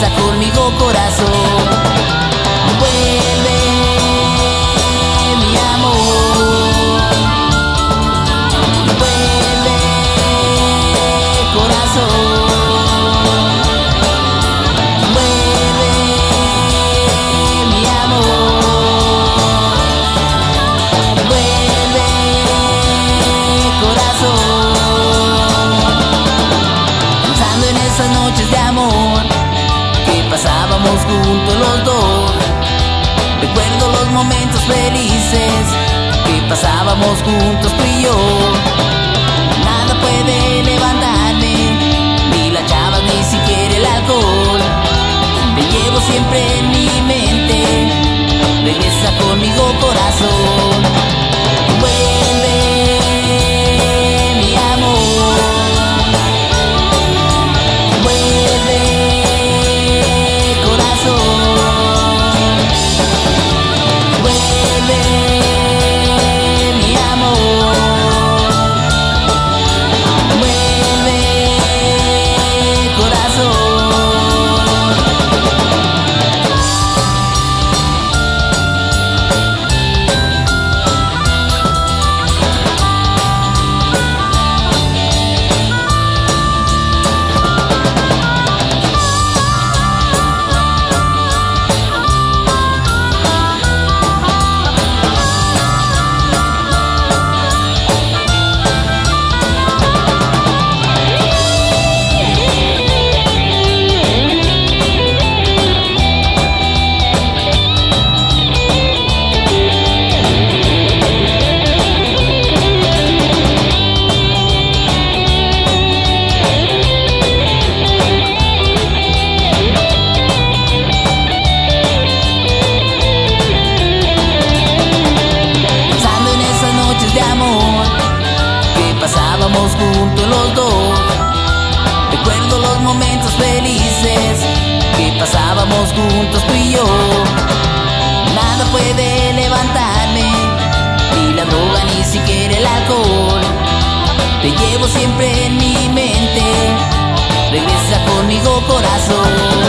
regresa conmigo, corazón. Vuelve, mi amor. Vuelve, corazón. Vuelve, mi amor. Vuelve, corazón. Pensando en esas noches de amor que pasábamos juntos los dos. Recuerdo los momentos felices que pasábamos juntos tú y yo. Nada puede levantarme, ni las chavas, ni siquiera el alcohol. Te llevo siempre en mi mente, regresa conmigo, corazón. Vuelve, mi amor. Vuelve, corazón. Vuelve, mi amor. Vuelve, corazón. Pensando en esas noches de amor que pasábamos juntos los dos. Recuerdo los momentos felices que pasábamos juntos tú y yo. Nada puede levantarme, ni la droga, ni siquiera el alcohol. Te llevo siempre en mi mente, regresa conmigo, corazón.